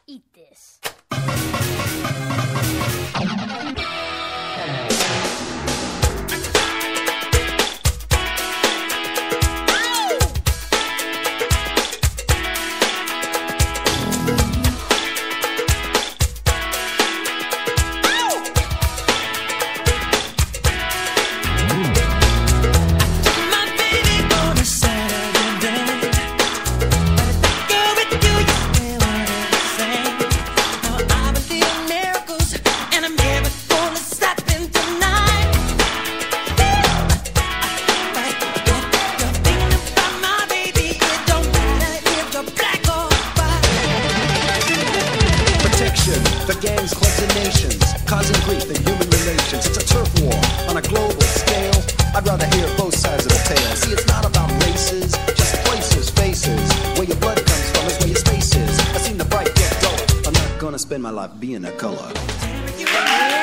Eat this. The gangs, clubs, and nations, causing grief in human relations. It's a turf war on a global scale. I'd rather hear both sides of the tale. See, it's not about races, just places, faces. Where your blood comes from is where your space is. I've seen the bright get dull. I'm not gonna spend my life being a color.